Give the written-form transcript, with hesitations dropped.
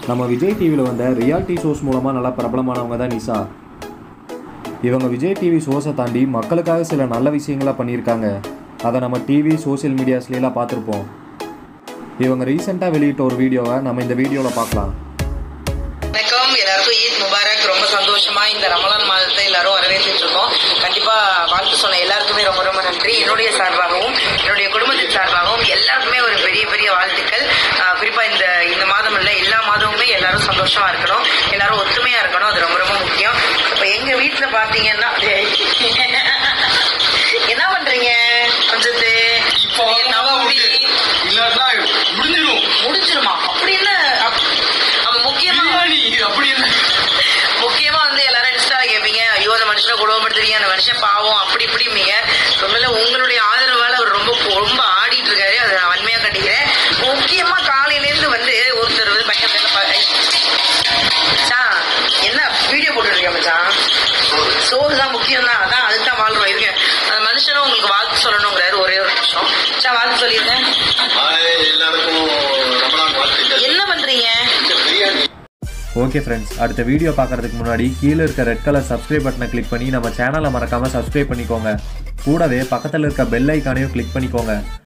நம்ம விஜய் டிவியில் வந்த ரியாலிட்டி ஷோஸ் மூலமாக நல்லா பிரபலமானவங்க தான் நிஷா. இவங்க விஜய் டிவி ஷோஸை தாண்டி மக்களுக்காக சில நல்ல விஷயங்களாக பண்ணியிருக்காங்க. அதை நம்ம டிவி சோசியல் மீடியாஸ்லாம் பார்த்துருப்போம். இவங்க ரீசெண்டாக வெளியிட்ட ஒரு வீடியோவை நம்ம இந்த வீடியோவில் பார்க்கலாம். வணக்கம், எல்லாருக்கும் ஈத் முபாரக். ரொம்ப சந்தோஷமா இந்த ரமலான் மாதத்தை எல்லாரும் வரவேற்றுட்டு இருக்கோம். கண்டிப்பா வாழ்த்து சொன்ன எல்லாருக்குமே ரொம்ப ரொம்ப நன்றி. என்னுடைய சார்பாகவும் என்னுடைய குடும்பத்தின் சார்பாகவும் எல்லாருக்குமே ஒரு பெரிய பெரிய வாழ்த்துக்கள். குறிப்பா இந்த மாதம் இல்லை, எல்லா மாதமுமே எல்லாரும் சந்தோஷமா இருக்கணும், எல்லாரும் ஒத்துமையா இருக்கணும். அது ரொம்ப ரொம்ப முக்கியம். இப்ப எங்க வீட்டுல பாத்தீங்கன்னா என்ன பண்றீங்க? முடிஞ்சிருமா? அப்படி என்ன? முக்கியமா வந்து எல்லாரும் இன்ஸ்டால கேட்பீங்க, ஐயோ அந்த மனுஷனை குடும்பப்படுத்துறீங்க, அந்த மனுஷன் பாவம், அப்படி இப்படிப்பீங்க. உண்மையில உங்களுடைய ஆதரவால அவர் ரொம்ப ரொம்ப ஆடிட்டு இருக்காரு. அதை நான் வன்மையா கட்டிக்கிறேன். முக்கியமா காலையில இருந்து வந்து ஒருத்தர் வந்து பையன் என்ன வீடியோ போட்டு இருக்கேன் மச்சான், சோறுதான் முக்கியம் தான், அதான் அதுதான் வாழ்றோம். இருங்க, அந்த மனுஷனும் உங்களுக்கு வாழ்த்து சொல்லணுங்கிறாரு. ஒரே ஒரு நிமிஷம் வாழ்த்து சொல்லியிருந்தேன். என்ன பண்றீங்க? ஓகே ஃப்ரெண்ட்ஸ், அடுத்த வீடியோ பார்க்குறதுக்கு முன்னாடி கீழே இருக்க ரெட் கலர் சப்ஸ்கிரைப் பட்டனை கிளிக் பண்ணி நம்ம சேனலை மறக்காமல் சப்ஸ்கிரைப் பண்ணிக்கோங்க. கூடவே பக்கத்தில் இருக்க பெல் ஐக்கானையும் கிளிக் பண்ணிக்கோங்க.